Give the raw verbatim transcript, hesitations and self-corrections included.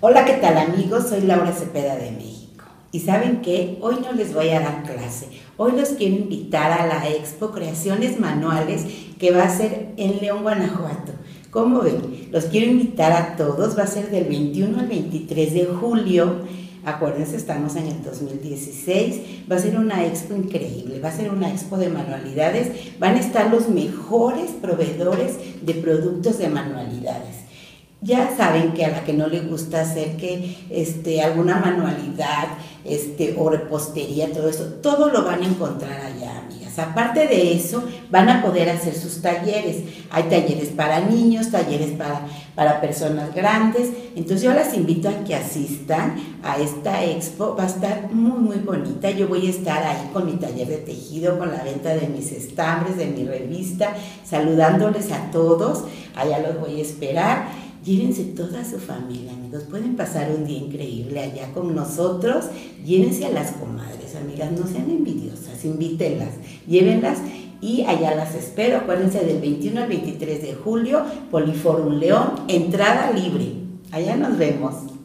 Hola, ¿qué tal amigos? Soy Laura Cepeda de México. ¿Y saben qué? Hoy no les voy a dar clase. Hoy los quiero invitar a la Expo Creaciones Manuales que va a ser en León, Guanajuato. ¿Cómo ven? Los quiero invitar a todos. Va a ser del veintiuno al veintitrés de julio. Acuérdense, estamos en el dos mil dieciséis. Va a ser una expo increíble. Va a ser una expo de manualidades. Van a estar los mejores proveedores de productos de manualidades. Ya saben que a la que no le gusta hacer que este, alguna manualidad este, o repostería, todo eso, todo lo van a encontrar allá, amigas. Aparte de eso, van a poder hacer sus talleres. Hay talleres para niños, talleres para, para personas grandes. Entonces yo las invito a que asistan a esta expo. Va a estar muy, muy bonita. Yo voy a estar ahí con mi taller de tejido, con la venta de mis estambres, de mi revista, saludándoles a todos. Allá los voy a esperar. Llévense toda su familia, amigos. Pueden pasar un día increíble allá con nosotros. Llévense a las comadres, amigas. No sean envidiosas, invítenlas, llévenlas y allá las espero. Acuérdense del veintiuno al veintitrés de julio, Poliforum León, entrada libre. Allá nos vemos.